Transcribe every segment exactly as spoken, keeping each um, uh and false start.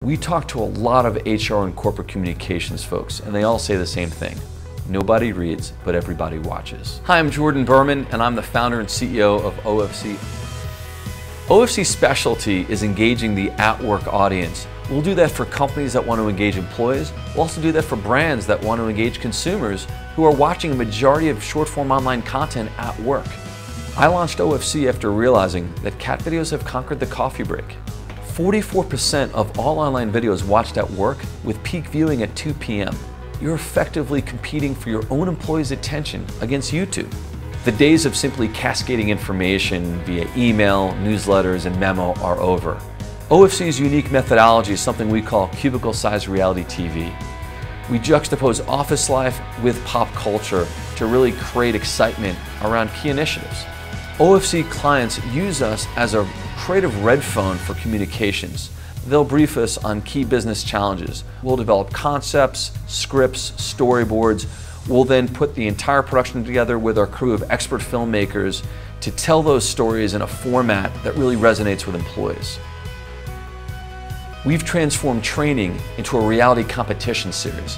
We talk to a lot of H R and corporate communications folks, and they all say the same thing. Nobody reads, but everybody watches. Hi, I'm Jordan Berman, and I'm the founder and C E O of O F C. O F C's specialty is engaging the at-work audience. We'll do that for companies that want to engage employees. We'll also do that for brands that want to engage consumers who are watching a majority of short-form online content at work. I launched O F C after realizing that cat videos have conquered the coffee break. forty-four percent of all online videos watched at work, with peak viewing at two P M You're effectively competing for your own employees' attention against YouTube. The days of simply cascading information via email, newsletters, and memo are over. O F C's unique methodology is something we call cubicle-sized reality T V. We juxtapose office life with pop culture to really create excitement around key initiatives. O F C clients use us as a creative red phone for communications. They'll brief us on key business challenges. We'll develop concepts, scripts, storyboards. We'll then put the entire production together with our crew of expert filmmakers to tell those stories in a format that really resonates with employees. We've transformed training into a reality competition series.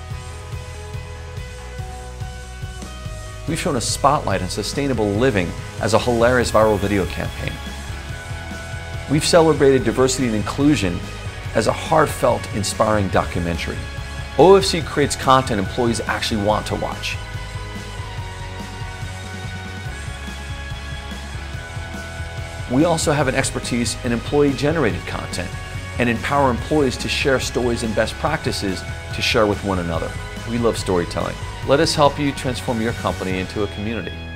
We've shown a spotlight on sustainable living as a hilarious viral video campaign. We've celebrated diversity and inclusion as a heartfelt, inspiring documentary. O F C creates content employees actually want to watch. We also have an expertise in employee-generated content and empower employees to share stories and best practices to share with one another. We love storytelling. Let us help you transform your company into a community.